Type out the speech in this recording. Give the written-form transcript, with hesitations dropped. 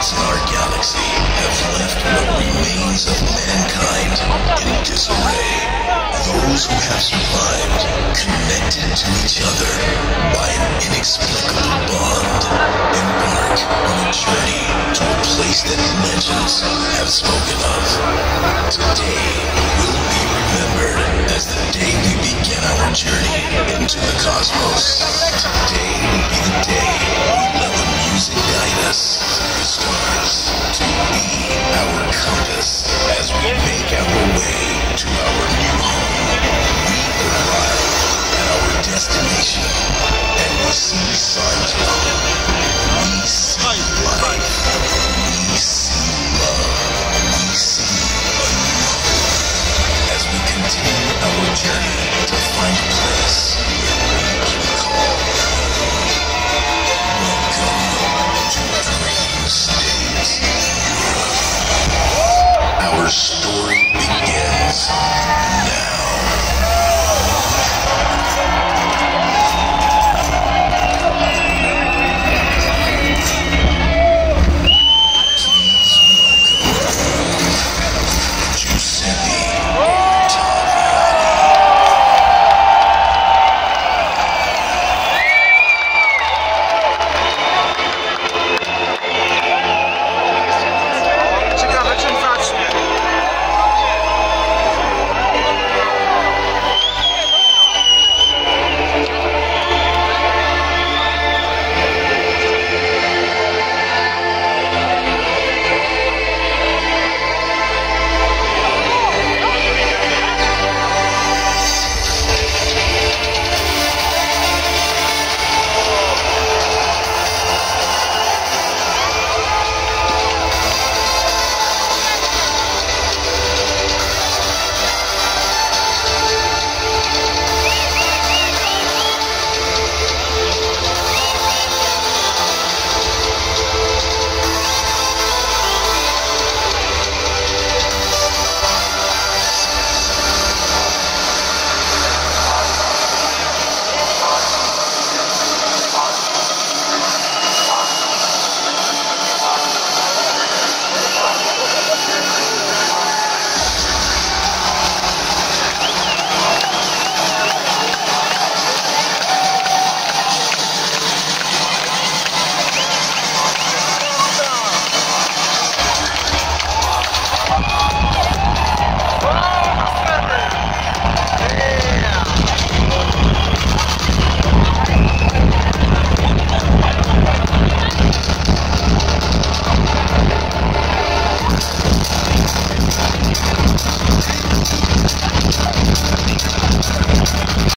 planets in our galaxy have left what remains of mankind in disarray. Those who have survived, connected to each other by an inexplicable bond, embark on a journey to a place that legends have spoken of. Today will be remembered as the day we began our journey into the cosmos. Today will be the day we let the music guide us, the stars to be our compass as we make our way to our